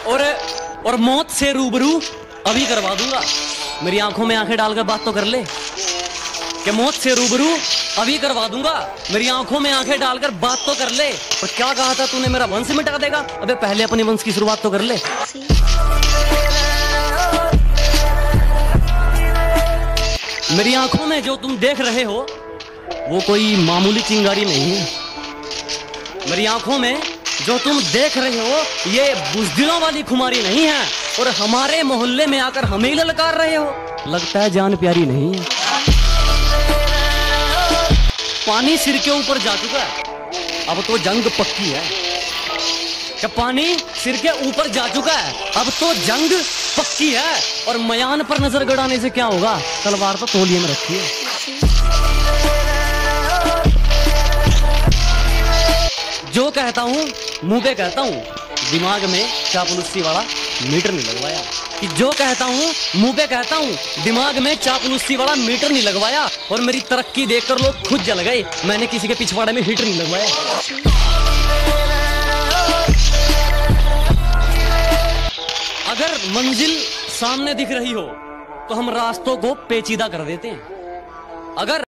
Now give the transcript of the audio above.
और मौत से रूबरू अभी करवा दूंगा। मेरी आंखों में आंखें डालकर बात तो कर ले कि मौत से रूबरू अभी करवा दूंगा। मेरी आंखों में आंखें डालकर बात तो कर ले। और क्या कहा था तूने, मेरा वंश मिटा देगा? अबे पहले अपने वंश की शुरुआत तो कर ले। मेरी आंखों में जो तुम देख रहे हो वो कोई मामूली चिंगारी नहीं है। मेरी आंखों में जो तुम देख रहे हो ये बुज़दिलों वाली खुमारी नहीं है। और हमारे मोहल्ले में आकर हमें ही ललकार रहे हो, लगता है जान प्यारी नहीं है। पानी सिर के ऊपर जा चुका है, अब तो जंग पक्की है। जब पानी सिर के ऊपर जा चुका है अब तो जंग पक्की है। और मयान पर नजर गड़ाने से क्या होगा, तलवार तो तौलिए में रखी है। जो कहता हूँ मुंह पे कहता हूँ, दिमाग में चापलूसी वाला मीटर नहीं लगवाया। कि जो कहता हूँ मुंह पे कहता हूँ, दिमाग में चापलूसी वाला मीटर नहीं लगवाया। और मेरी तरक्की देखकर लोग खुद जल गए, मैंने किसी के पिछवाड़े में हीटर नहीं लगवाया। अगर मंजिल सामने दिख रही हो तो हम रास्तों को पेचीदा कर देते हैं। अगर